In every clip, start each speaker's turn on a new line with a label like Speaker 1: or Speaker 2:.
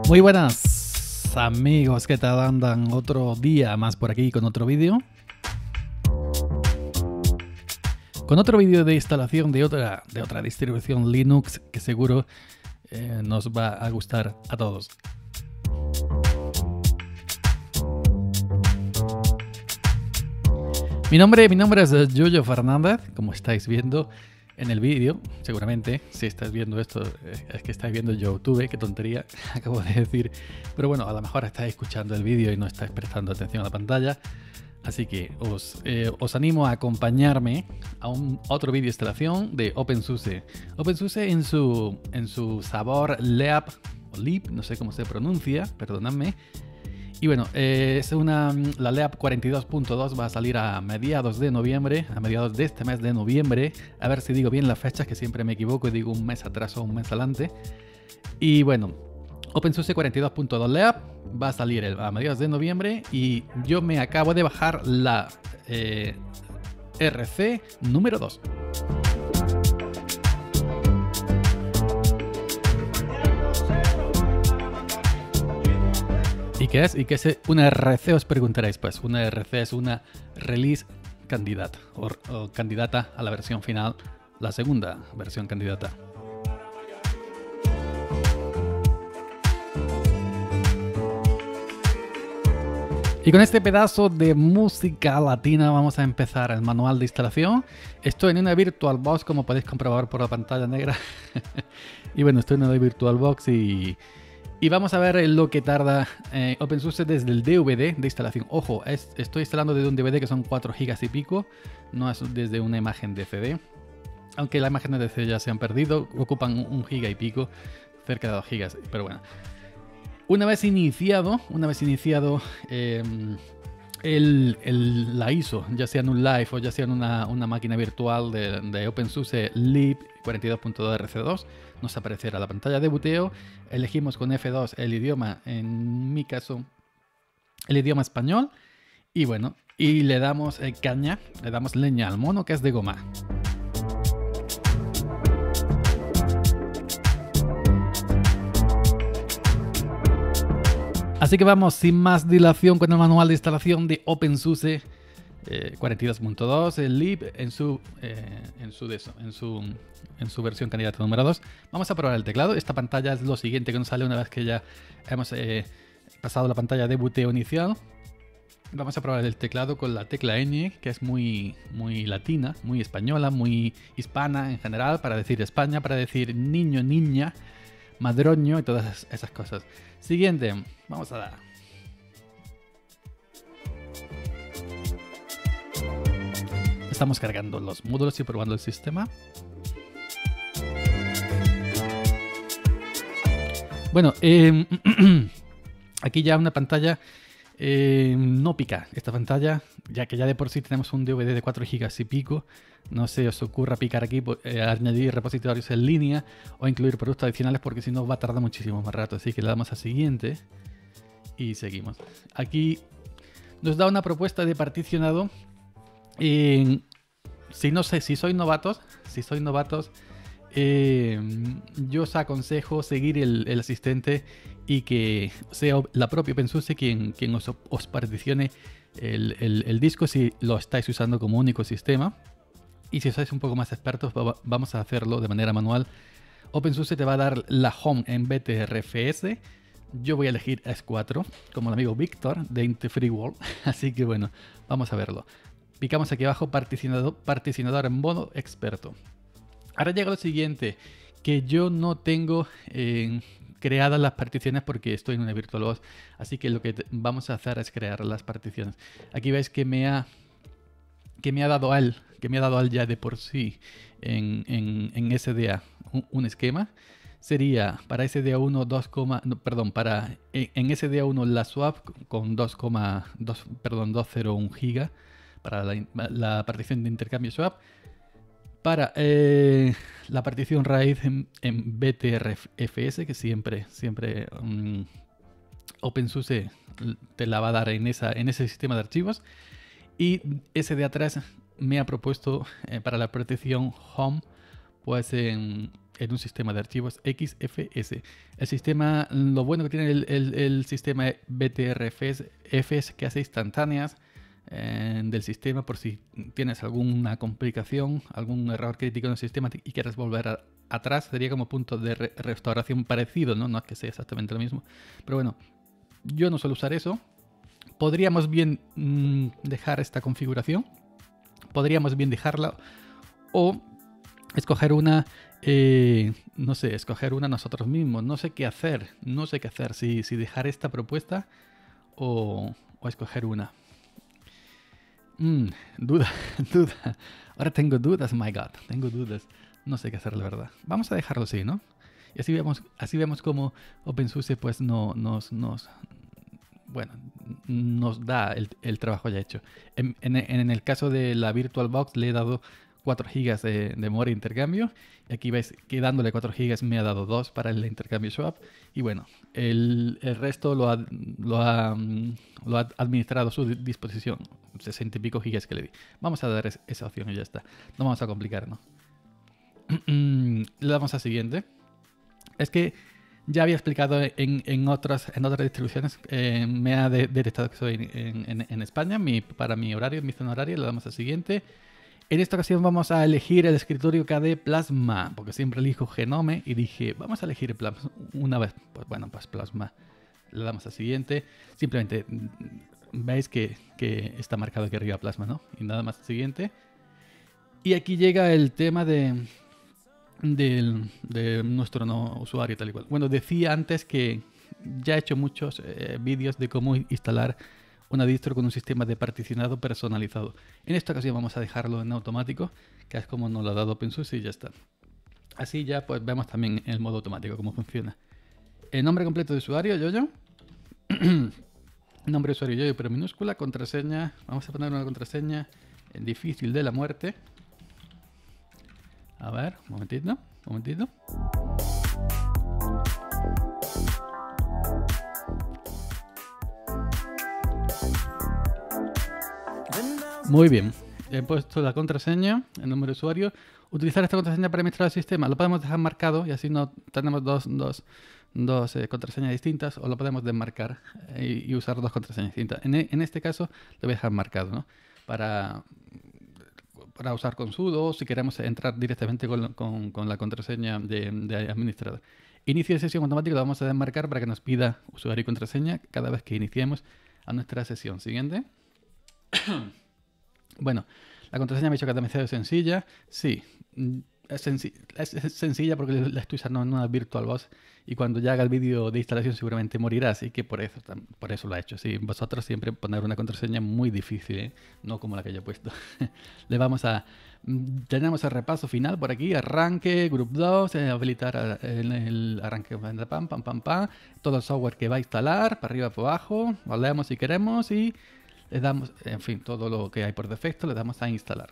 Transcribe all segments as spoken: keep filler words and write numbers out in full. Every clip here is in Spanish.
Speaker 1: Muy buenas amigos, ¿qué tal andan? Otro día más por aquí con otro vídeo. Con otro vídeo de instalación de otra, de otra distribución Linux que seguro eh, nos va a gustar a todos. Mi nombre, mi nombre es Yoyo Fernández, como estáis viendo en el vídeo, seguramente, si estáis viendo esto, es que estáis viendo YouTube, qué tontería acabo de decir, pero bueno, a lo mejor estáis escuchando el vídeo y no estáis prestando atención a la pantalla, así que os, eh, os animo a acompañarme a un otro vídeo de instalación de OpenSUSE. OpenSUSE en su, en su sabor Leap, o Leap, no sé cómo se pronuncia, perdonadme. Y bueno, eh, es una, la Leap cuarenta y dos punto dos va a salir a mediados de noviembre, a mediados de este mes de noviembre. A ver si digo bien las fechas, que siempre me equivoco y digo un mes atrás o un mes adelante. Y bueno, OpenSUSE cuarenta y dos punto dos Leap va a salir a mediados de noviembre y yo me acabo de bajar la eh, R C número dos. ¿Y qué es? ¿Y qué es una R C? Os preguntaréis. Pues una R C es una release candidata o, o candidata a la versión final, la segunda versión candidata. Y con este pedazo de música latina vamos a empezar el manual de instalación. Estoy en una VirtualBox, como podéis comprobar por la pantalla negra. Y bueno, estoy en una VirtualBox y... Y vamos a ver lo que tarda eh, OpenSUSE desde el D V D de instalación. Ojo, es, estoy instalando desde un D V D que son cuatro gigas y pico, no es desde una imagen de C D. Aunque las imágenes de C D ya se han perdido, ocupan un giga y pico, cerca de dos gigas. Pero bueno, una vez iniciado, una vez iniciado eh, el, el, la I S O, ya sea en un live o ya sea en una, una máquina virtual de, de OpenSUSE Leap cuarenta y dos punto dos R C dos, nos aparecerá la pantalla de boteo. Elegimos con F dos el idioma, en mi caso, el idioma español. Y bueno, y le damos eh, caña, le damos leña al mono, que es de goma. Así que vamos, sin más dilación, con el manual de instalación de OpenSUSE eh, cuarenta y dos punto dos, el Leap en su, eh, en, su de eso, en, su, en su versión candidata número dos. Vamos a probar el teclado. Esta pantalla es lo siguiente que nos sale una vez que ya hemos eh, pasado la pantalla de boteo inicial. Vamos a probar el teclado con la tecla ñ, que es muy, muy latina, muy española, muy hispana en general, para decir España, para decir niño, niña, madroño y todas esas cosas. Siguiente, vamos a dar. Estamos cargando los módulos y probando el sistema. Bueno, eh, aquí ya una pantalla eh, no pica. Esta pantalla, ya que ya de por sí tenemos un D V D de cuatro gigas y pico, no se os ocurra picar aquí, eh, añadir repositorios en línea o incluir productos adicionales, porque si no va a tardar muchísimo más rato. Así que le damos a siguiente y seguimos. Aquí nos da una propuesta de particionado. Eh, si no sé, si sois novatos, si sois novatos, eh, yo os aconsejo seguir el, el asistente y que sea la propia OpenSUSE quien, quien os, os particione el, el, el disco si lo estáis usando como único sistema. Y si sois un poco más expertos, vamos a hacerlo de manera manual. OpenSUSE te va a dar la home en B T R F S. Yo voy a elegir S cuatro, como el amigo Víctor de Inte Free World. Así que bueno, vamos a verlo. Picamos aquí abajo particionador, particionador en modo experto. Ahora llega lo siguiente, que yo no tengo eh, creadas las particiones porque estoy en una VirtualBox. Así que lo que vamos a hacer es crear las particiones. Aquí veis que me ha, que me ha dado al, que me ha dado al ya de por sí en, en, en S D A un, un esquema. Sería para S D A uno dos, no, perdón, para en S D A uno la swap con dos coma dos, perdón, doscientos uno gigas para la, la partición de intercambio swap. Para eh, la partición raíz en, en B T R F S, que siempre, siempre um, OpenSUSE te la va a dar en, esa, en ese sistema de archivos. Y S D A tres me ha propuesto eh, para la partición home, pues en en un sistema de archivos X F S. El sistema, lo bueno que tiene el, el, el sistema B T R F es que hace instantáneas eh, del sistema por si tienes alguna complicación, algún error crítico en el sistema y quieres volver a, atrás. Sería como punto de re restauración parecido, ¿no? No es que sea exactamente lo mismo. Pero bueno, yo no suelo usar eso. Podríamos bien mmm, dejar esta configuración. Podríamos bien dejarla o escoger una, eh, no sé, escoger una nosotros mismos. No sé qué hacer, no sé qué hacer. Si, si dejar esta propuesta o, o escoger una. Mm, duda, duda. Ahora tengo dudas, my God, tengo dudas. No sé qué hacer, la verdad. Vamos a dejarlo así, ¿no? Y así vemos, así vemos cómo OpenSUSE pues no, nos, nos, bueno, nos da el, el trabajo ya hecho. En, en, en el caso de la VirtualBox le he dado cuatro gigas de, de memoria de intercambio. Y aquí veis que dándole cuatro gigas me ha dado dos para el intercambio swap. Y bueno, el, el resto lo ha, lo, ha, lo ha administrado a su disposición. sesenta y pico gigas que le di. Vamos a dar es, esa opción y ya está. No vamos a complicar, ¿no? Le damos a siguiente. Es que ya había explicado en, en, otras, en otras distribuciones. Eh, me ha de, detectado que soy en, en, en España. Mi, para mi horario, mi zona horaria, le damos a siguiente. En esta ocasión vamos a elegir el escritorio K D Plasma, porque siempre elijo Genome y dije, vamos a elegir Plasma una vez. Pues bueno, pues Plasma. Le damos a siguiente. Simplemente veis que, que está marcado aquí arriba Plasma, ¿no? Y nada más siguiente. Y aquí llega el tema de, de, de nuestro no usuario tal y cual. Bueno, decía antes que ya he hecho muchos eh, vídeos de cómo instalar una distro con un sistema de particionado personalizado. En esta ocasión vamos a dejarlo en automático, que es como nos lo ha dado OpenSUSE y ya está. Así ya pues vemos también en el modo automático cómo funciona. El nombre completo de usuario, Yoyo. Nombre de usuario, Yoyo, pero minúscula. Contraseña, vamos a poner una contraseña en difícil de la muerte. A ver, un momentito, un momentito. Muy bien, he puesto la contraseña, el número de usuario. Utilizar esta contraseña para administrar el sistema. Lo podemos dejar marcado y así no tenemos dos, dos, dos eh, contraseñas distintas, o lo podemos desmarcar eh, y usar dos contraseñas distintas. En, en este caso lo voy a dejar marcado, ¿no? Para, para usar con sudo, si queremos entrar directamente con, con, con la contraseña de, de administrador. Inicio de sesión automático lo vamos a desmarcar para que nos pida usuario y contraseña cada vez que iniciemos a nuestra sesión. Siguiente. Bueno, la contraseña me ha dicho que es demasiado sencilla. Sí, es, senc es sencilla porque la estoy usando en una VirtualBox y cuando ya haga el vídeo de instalación seguramente morirá, así que por eso, por eso lo he hecho. Sí, vosotros siempre poner una contraseña muy difícil, ¿eh? No como la que yo he puesto. Le vamos a... Tenemos el repaso final por aquí, arranque, Group dos, eh, habilitar el, el arranque, pam, pam, pam, pam, todo el software que va a instalar, para arriba, para abajo, lo leemos si queremos y... Le damos, en fin, todo lo que hay por defecto, le damos a instalar.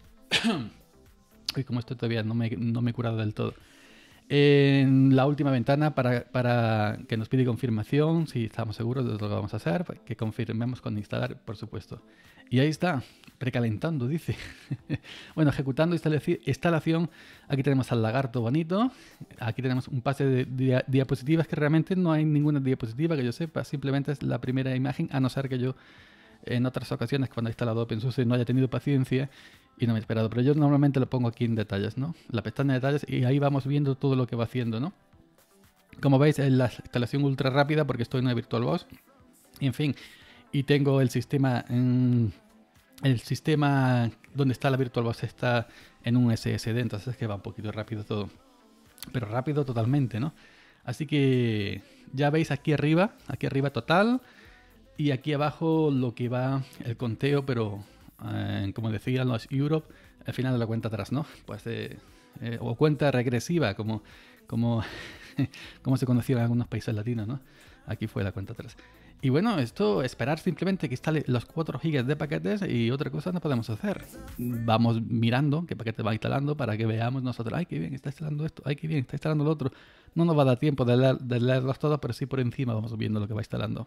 Speaker 1: Y como esto todavía no me, no me he curado del todo. En la última ventana para, para que nos pide confirmación, si estamos seguros de lo que vamos a hacer, que confirmemos con instalar, por supuesto. Y ahí está, recalentando, dice. Bueno, ejecutando instalación, aquí tenemos al lagarto bonito. Aquí tenemos un pase de dia diapositivas que realmente no hay ninguna diapositiva que yo sepa. Simplemente es la primera imagen, a no ser que yo... En otras ocasiones, cuando he instalado OpenSUSE, no haya tenido paciencia y no me he esperado. Pero yo normalmente lo pongo aquí en detalles, ¿no? La pestaña de detalles, y ahí vamos viendo todo lo que va haciendo, ¿no? Como veis, es la instalación ultra rápida porque estoy en una VirtualBox. Y en fin, y tengo el sistema... En, el sistema donde está la VirtualBox está en un S S D, entonces es que va un poquito rápido todo. Pero rápido totalmente, ¿no? Así que ya veis aquí arriba, aquí arriba total... Y aquí abajo lo que va el conteo, pero eh, como decían los Europe, al final de la cuenta atrás, ¿no? Pues eh, eh, o cuenta regresiva, como, como, como se conocía en algunos países latinos, ¿no? Aquí fue la cuenta atrás. Y bueno, esto, esperar simplemente que instale los cuatro gigas de paquetes y otra cosa no podemos hacer. Vamos mirando qué paquete va instalando para que veamos nosotros, ay, qué bien está instalando esto, ay, qué bien está instalando lo otro. No nos va a dar tiempo de, leer, de leerlos todos, pero sí por encima vamos viendo lo que va instalando.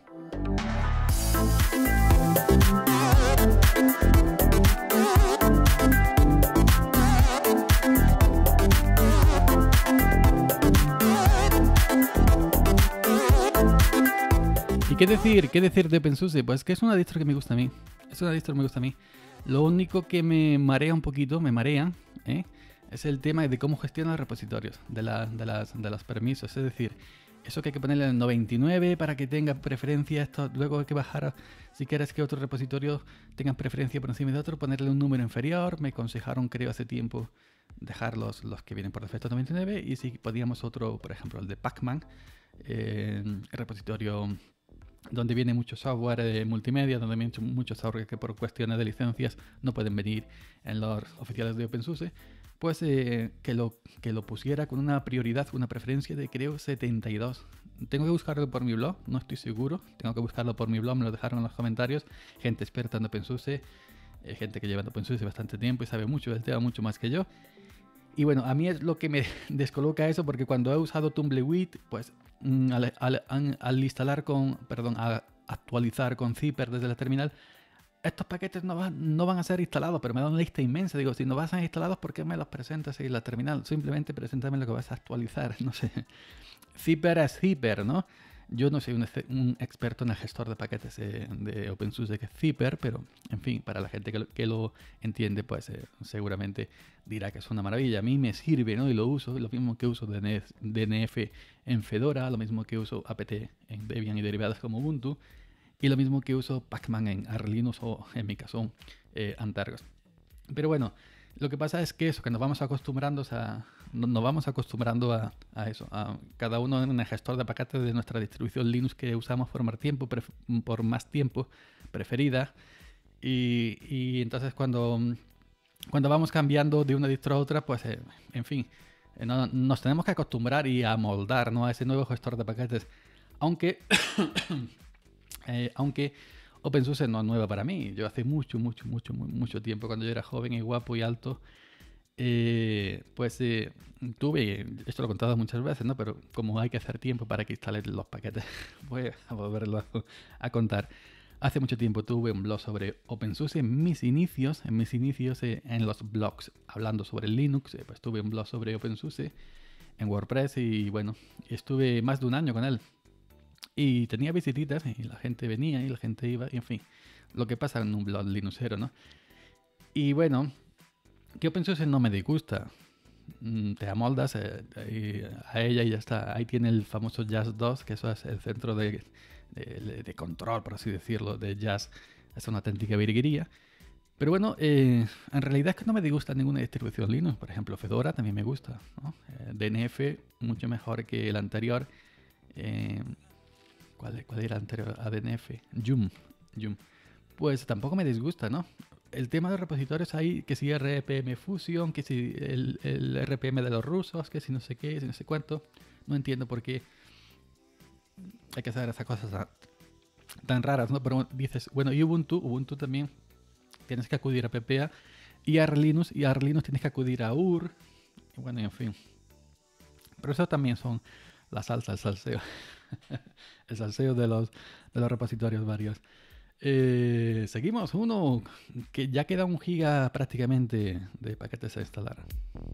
Speaker 1: qué decir? ¿Qué decir de OpenSUSE? Pues que es una distro que me gusta a mí. Es una distro que me gusta a mí. Lo único que me marea un poquito, me marea, ¿eh? es el tema de cómo gestiona los repositorios de, la, de, las, de los permisos. Es decir, eso que hay que ponerle en noventa y nueve para que tenga preferencia. Esto, luego hay que bajar, si quieres que otro repositorio tenga preferencia por encima de otro, ponerle un número inferior. Me aconsejaron, creo, hace tiempo dejar los, los que vienen por defecto noventa y nueve. Y si podíamos otro, por ejemplo, el de Pacman, eh, el repositorio donde viene mucho software eh, multimedia, donde viene mucho, mucho software que por cuestiones de licencias no pueden venir en los oficiales de OpenSUSE, pues eh, que, lo, que lo pusiera con una prioridad, una preferencia de creo setenta y dos. Tengo que buscarlo por mi blog, no estoy seguro, tengo que buscarlo por mi blog, me lo dejaron en los comentarios, gente experta en OpenSUSE, eh, gente que lleva en OpenSUSE bastante tiempo y sabe mucho del tema, mucho más que yo. Y bueno, a mí es lo que me descoloca eso, porque cuando he usado Tumbleweed, pues al, al, al instalar con, perdón, a actualizar con Zyper desde la terminal, estos paquetes no van, no van a ser instalados, pero me da una lista inmensa. Digo, si no van a ser instalados, ¿por qué me los presentas en la terminal? Simplemente preséntame lo que vas a actualizar, no sé. Zyper es Zyper, ¿no? Yo no soy un, un experto en el gestor de paquetes eh, de OpenSUSE que es Zyper, pero en fin, para la gente que lo, que lo entiende, pues eh, seguramente dirá que es una maravilla. A mí me sirve, ¿no? Y lo uso, lo mismo que uso D N F en Fedora, lo mismo que uso apt en Debian y derivadas como Ubuntu, y lo mismo que uso Pacman en Arch Linux o en mi caso eh, Antergos. Pero bueno, lo que pasa es que eso, que nos vamos acostumbrando a, nos vamos acostumbrando a, a eso, a cada uno en el gestor de paquetes de nuestra distribución Linux que usamos por más tiempo, por más tiempo preferida, y, y entonces cuando, cuando vamos cambiando de una distro a otra, pues eh, en fin, eh, no, nos tenemos que acostumbrar y amoldar, ¿no?, a ese nuevo gestor de paquetes, aunque eh, aunque OpenSUSE no es nueva para mí. Yo hace mucho, mucho, mucho, mucho tiempo, cuando yo era joven y guapo y alto, eh, pues eh, tuve, esto lo he contado muchas veces, ¿no? Pero como hay que hacer tiempo para que instalen los paquetes, voy a volverlo a, a contar. Hace mucho tiempo tuve un blog sobre OpenSUSE en mis inicios, en mis inicios eh, en los blogs, hablando sobre Linux, eh, pues tuve un blog sobre OpenSUSE en WordPress y bueno, estuve más de un año con él. Y tenía visititas y la gente venía y la gente iba, y en fin, lo que pasa en un blog linuxero, ¿no? Y bueno, que OpenSUSE no me disgusta. Te amoldas eh, a ella y ya está. Ahí tiene el famoso Jazz dos, que eso es el centro de, de, de control, por así decirlo, de Jazz. Es una auténtica virguería. Pero bueno, eh, en realidad es que no me disgusta ninguna distribución Linux. Por ejemplo, Fedora también me gusta, ¿no? eh, D N F, mucho mejor que el anterior. Eh, ¿Cuál, ¿Cuál era el anterior a D N F? Yum, Yum. Pues tampoco me disgusta, ¿no? El tema de repositorios hay que si R P M Fusion, que si el, el R P M de los rusos, que si no sé qué, si no sé cuánto. No entiendo por qué hay que hacer esas cosas tan, tan raras, ¿no? Pero dices, bueno, y Ubuntu, Ubuntu también tienes que acudir a P P A, y a Arch Linux, y a Arch Linux tienes que acudir a U R, y bueno, y en fin. Pero eso también son la salsa, el salseo. El salseo de los, de los repositorios varios. Eh, seguimos, uno que ya queda un giga prácticamente de paquetes a instalar.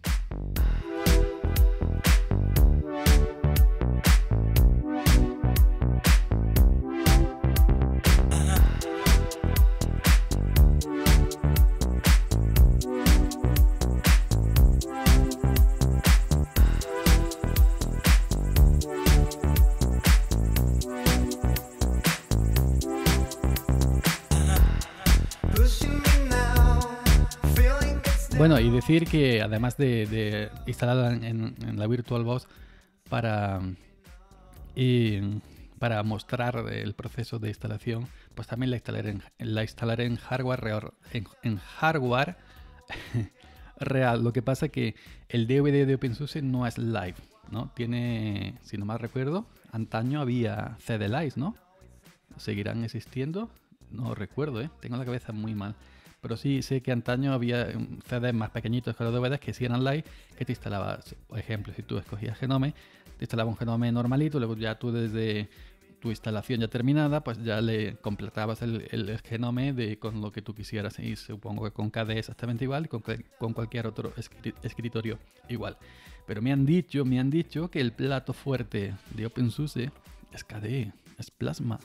Speaker 1: Bueno, y decir que además de, de instalarla en, en la VirtualBox para, y, para mostrar el proceso de instalación, pues también la instalaré en, la instalaré en hardware real, en, en hardware real. Lo que pasa es que el D V D de OpenSUSE no es live, ¿no? Tiene, si no mal recuerdo, antaño había C D Lives, ¿no? ¿Seguirán existiendo? No recuerdo, ¿eh? Tengo la cabeza muy mal. Pero sí sé que antaño había C Ds más pequeñitos que los D V Ds que sí eran live, que te instalabas, por ejemplo, si tú escogías Genome, te instalaba un Genome normalito, luego ya tú desde tu instalación ya terminada, pues ya le completabas el, el Genome de, con lo que tú quisieras. Y supongo que con K D exactamente igual y con, con cualquier otro escritorio igual. Pero me han dicho, me han dicho que el plato fuerte de OpenSUSE es K D E. es Plasma.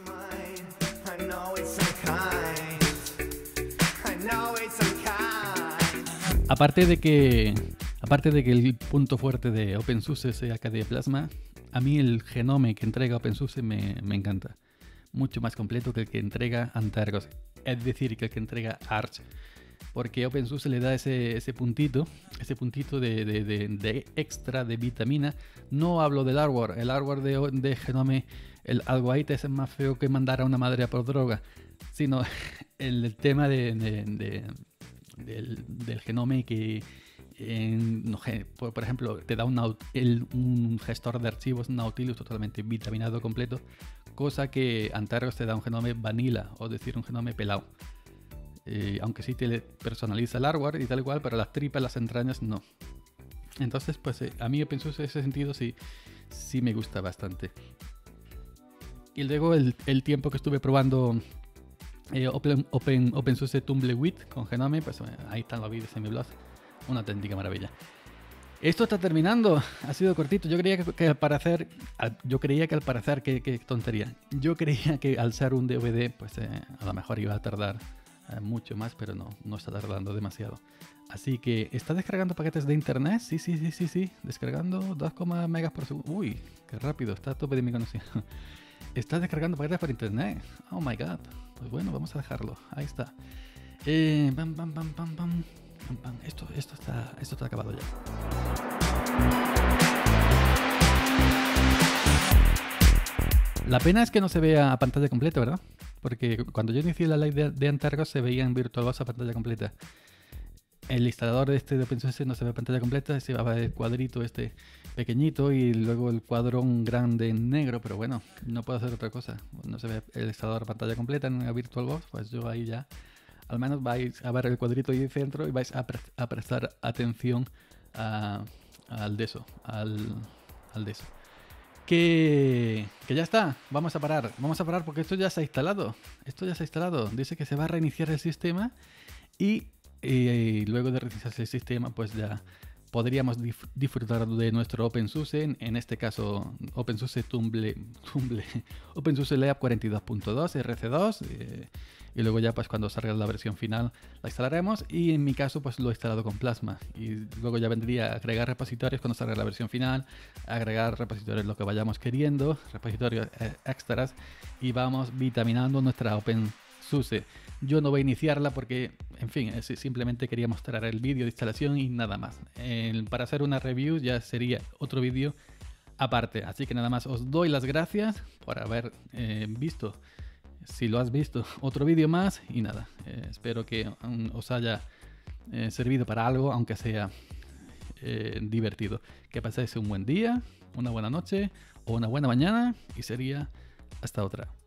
Speaker 1: Aparte de que aparte de que el punto fuerte de OpenSUSE sea K D E Plasma, a mí el Genome que entrega OpenSUSE me, me encanta. Mucho más completo que el que entrega Antergos, es decir, que el que entrega Arch. Porque OpenSUSE le da ese, ese puntito, ese puntito de, de, de, de extra, de vitamina. No hablo del hardware, el hardware de, de Genome, el Algoite es más feo que mandar a una madre a por droga, sino el, el tema de, de, de, del, del Genome que, en, no, por, por ejemplo, te da un, el, un gestor de archivos Nautilus totalmente vitaminado completo, cosa que Antergos te da un Genome vanilla, o decir, un Genome pelado. Eh, aunque sí te personaliza el hardware y tal igual, pero las tripas, las entrañas no. Entonces, pues eh, a mí OpenSUSE en ese sentido sí, sí me gusta bastante. Y luego el, el tiempo que estuve probando eh, Open, Open, OpenSUSE Tumbleweed con Genome, pues eh, ahí están los vídeos en mi blog. Una auténtica maravilla. Esto está terminando, ha sido cortito. Yo creía que, que al parecer, yo creía que al parecer, qué, qué tontería. Yo creía que al ser un D V D, pues eh, a lo mejor iba a tardar eh, mucho más, pero no, no está tardando demasiado. Así que, ¿está descargando paquetes de internet? Sí, sí, sí, sí, sí. Descargando dos megas por segundo. Uy, qué rápido, está a tope de mi conocimiento. Está descargando paquetes por internet. Oh my god. Pues bueno, vamos a dejarlo. Ahí está. Eh, bam, bam, bam, bam, bam. Esto, esto, está, esto está acabado ya. La pena es que no se vea a pantalla completa, ¿verdad? Porque cuando yo inicié la live de, de Antergos se veía en VirtualBox a pantalla completa. El instalador de este de OpenSUSE no se ve a pantalla completa, se va el cuadrito este pequeñito y luego el cuadrón grande en negro, pero bueno, no puedo hacer otra cosa. No se ve el instalador a pantalla completa en la VirtualBox, pues yo ahí ya... Al menos vais a ver el cuadrito ahí de centro y vais a, pre a prestar atención a, al de eso, al, al de eso. Que, que ya está, vamos a parar, vamos a parar porque esto ya se ha instalado. Esto ya se ha instalado, dice que se va a reiniciar el sistema y, y luego de reiniciarse el sistema pues ya podríamos dif disfrutar de nuestro OpenSUSE, en, en este caso OpenSUSE Tumble, Tumble OpenSUSE Leap cuarenta y dos punto dos R C dos. Eh, y luego ya pues cuando salga la versión final la instalaremos, y en mi caso pues lo he instalado con Plasma, y luego ya vendría a agregar repositorios cuando salga la versión final, agregar repositorios lo que vayamos queriendo, repositorios eh, extras, y vamos vitaminando nuestra OpenSUSE. Yo no voy a iniciarla porque, en fin, es, simplemente quería mostrar el vídeo de instalación y nada más. El, para hacer una review ya sería otro vídeo aparte, así que nada más os doy las gracias por haber eh, visto. Si lo has visto, otro vídeo más y nada, eh, espero que um, os haya eh, servido para algo, aunque sea eh, divertido. Que paséis un buen día, una buena noche o una buena mañana, y sería hasta otra.